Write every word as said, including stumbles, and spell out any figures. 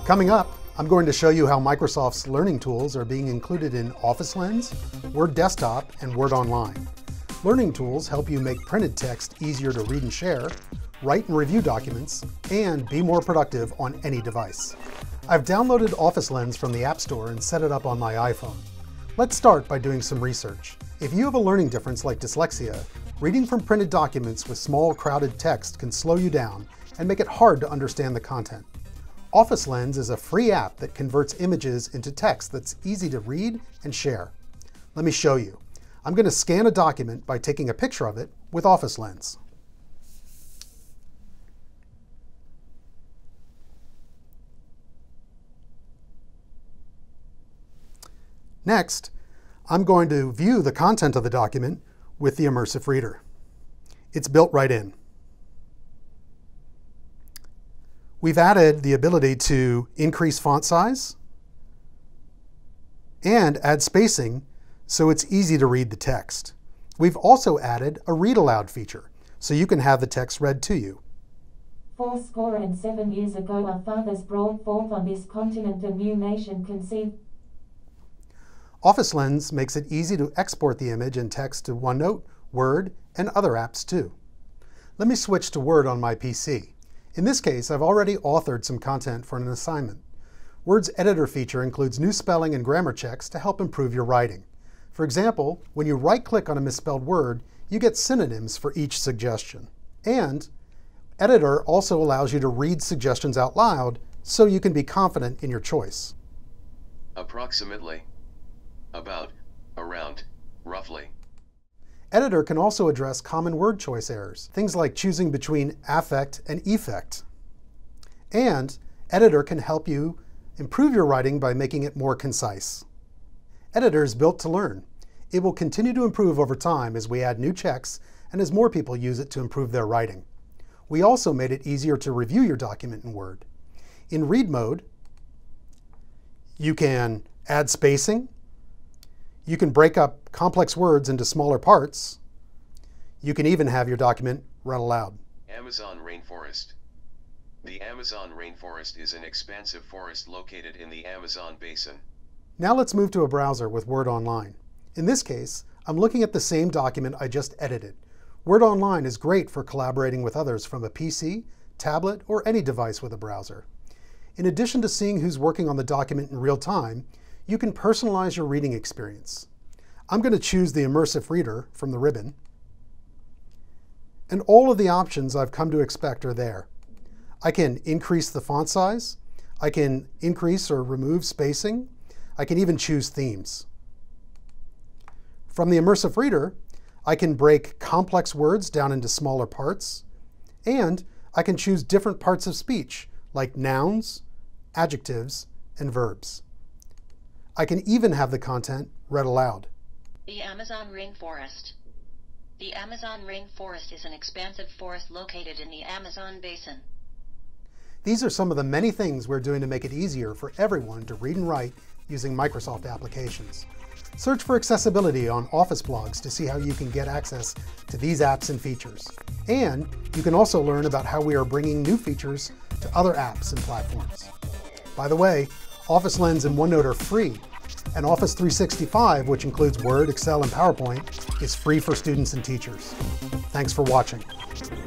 Coming up, I'm going to show you how Microsoft's learning tools are being included in Office Lens, Word Desktop, and Word Online. Learning tools help you make printed text easier to read and share, write and review documents, and be more productive on any device. I've downloaded Office Lens from the App Store and set it up on my iPhone. Let's start by doing some research. If you have a learning difference like dyslexia, reading from printed documents with small, crowded text can slow you down and make it hard to understand the content. Office Lens is a free app that converts images into text that's easy to read and share. Let me show you. I'm going to scan a document by taking a picture of it with Office Lens. Next, I'm going to view the content of the document with the Immersive Reader. It's built right in. We've added the ability to increase font size and add spacing so it's easy to read the text. We've also added a read aloud feature so you can have the text read to you. Four score and seven years ago our fathers brought forth on this continent a new nation conceived. Office Lens makes it easy to export the image and text to OneNote, Word, and other apps too. Let me switch to Word on my P C. In this case, I've already authored some content for an assignment. Word's editor feature includes new spelling and grammar checks to help improve your writing. For example, when you right-click on a misspelled word, you get synonyms for each suggestion. And Editor also allows you to read suggestions out loud so you can be confident in your choice. Approximately. About. Around. Roughly. Editor can also address common word choice errors, things like choosing between affect and effect. And Editor can help you improve your writing by making it more concise. Editor is built to learn. It will continue to improve over time as we add new checks and as more people use it to improve their writing. We also made it easier to review your document in Word. In read mode, you can add spacing. You can break up complex words into smaller parts. You can even have your document read aloud. Amazon rainforest. The Amazon rainforest is an expansive forest located in the Amazon basin. Now let's move to a browser with Word Online. In this case, I'm looking at the same document I just edited. Word Online is great for collaborating with others from a P C, tablet, or any device with a browser. In addition to seeing who's working on the document in real time, you can personalize your reading experience. I'm going to choose the Immersive Reader from the ribbon. And all of the options I've come to expect are there. I can increase the font size. I can increase or remove spacing. I can even choose themes. From the Immersive Reader, I can break complex words down into smaller parts. And I can choose different parts of speech, like nouns, adjectives, and verbs. I can even have the content read aloud. The Amazon rainforest. The Amazon rainforest is an expansive forest located in the Amazon basin. These are some of the many things we're doing to make it easier for everyone to read and write using Microsoft applications. Search for accessibility on Office blogs to see how you can get access to these apps and features. And you can also learn about how we are bringing new features to other apps and platforms. By the way, Office Lens and OneNote are free, and Office three sixty-five, which includes Word, Excel, and PowerPoint, is free for students and teachers. Thanks for watching.